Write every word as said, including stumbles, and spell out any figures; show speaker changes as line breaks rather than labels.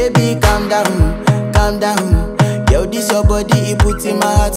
Baby, calm down, calm down. Yo, this your body, it puts in my heart